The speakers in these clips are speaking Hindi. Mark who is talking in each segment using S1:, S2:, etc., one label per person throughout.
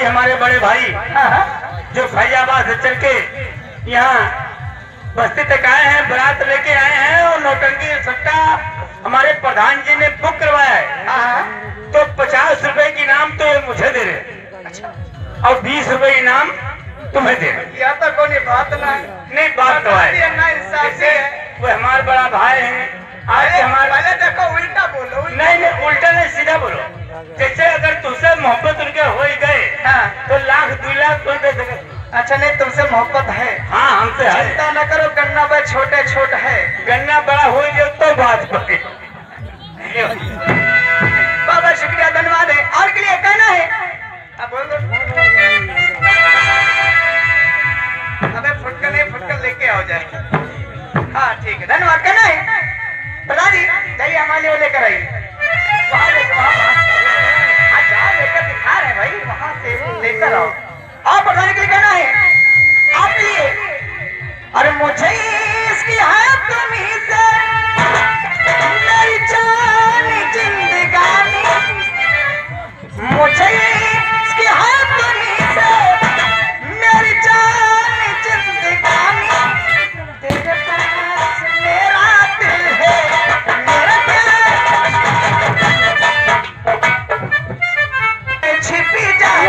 S1: हमारे बड़े भाई जो फैजाबाद से चल के यहाँ बस्ती तक आए हैं, बारात लेके आए हैं और नौटंकी सट्टा हमारे प्रधान जी ने बुक करवाया है। तो 50 रुपए की इनाम तो मुझे दे रहे और 20 रुपए इनाम तुम्हें दे रहे।
S2: या तो कोई बात
S1: नहीं बात तो है, वो हमारे बड़ा भाई है। आज हमारे
S2: पहले देखो उल्टा बोलो।
S1: नहीं उल्टा नहीं, सीधा बोलो। जैसे अगर तुमसे मोहब्बत उनके हो ही गए तो लाख 2 लाख तो दे सके।
S2: अच्छा नहीं, तुमसे मोहब्बत है?
S1: हाँ हमसे है।
S2: चिंता न करो, गन्ना भाई छोटे छोट है,
S1: गन्ना बड़ा हो गया तो बात पके।
S2: बाबा शुक्रिया धन्यवाद है। और के लिए कहना है? अब बोल दो। अबे फुटकर नहीं, फुटकर लेके आओ जाए। हाँ ठीक है, धन्यवाद। कहना है प्रधान जी? जाइए हमारे लिए लेकर आइए। वहाँ लेकर दिखा रहे भाई, वहाँ से लेकर आओ। और प्रधान के लिए कहना है आपके लिए, अरे मुझे इसकी है तुम्हीं से मेरी जान जिंदगानी, मुझे इसकी है तुम्हीं से मेरी जान जिंदगानी, तेरे पास मेरा दिल है, मेरा दिल छिपी जाए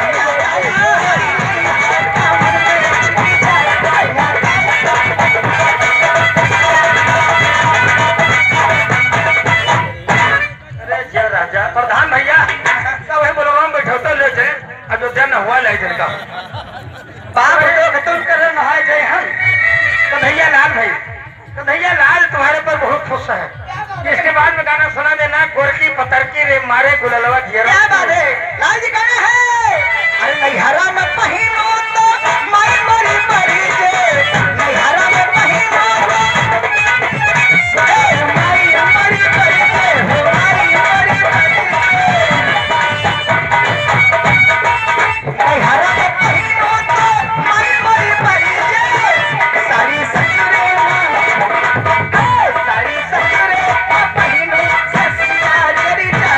S1: प्रधान भैया सब है बोलो हम बैठो तो ले जाए अयोध्या न हुआ ले जाएगा
S2: बाप तो खत्म कर नहाए जाए हम।
S1: कन्हैया लाल भाई, कन्हैया लाल तुम्हारे पर बहुत खुश है। इसके बाद में गाना सुना देना, गोरकी पतरकी रे मारे गुललवा घेरा।
S2: क्या बात है लाल जी? गाना है अरे नैहरा में पहिनो तो मैं मरी मरी जे, नैहरा में पहिनो तो मैं मरी मरी जे, हो मरी मरी मरी जे, नैहरा में पहिनो तो मैं मरी मरी जे, सारी ससुरे पहिनो ससिया जरी जा।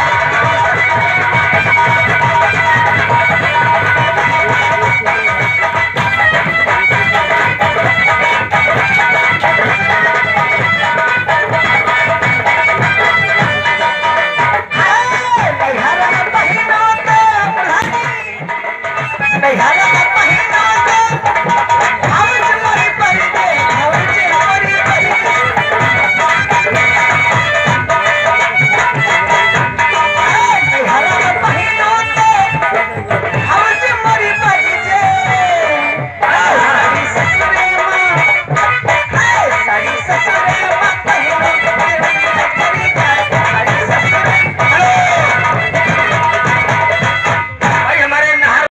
S2: नैहरा में पहिनो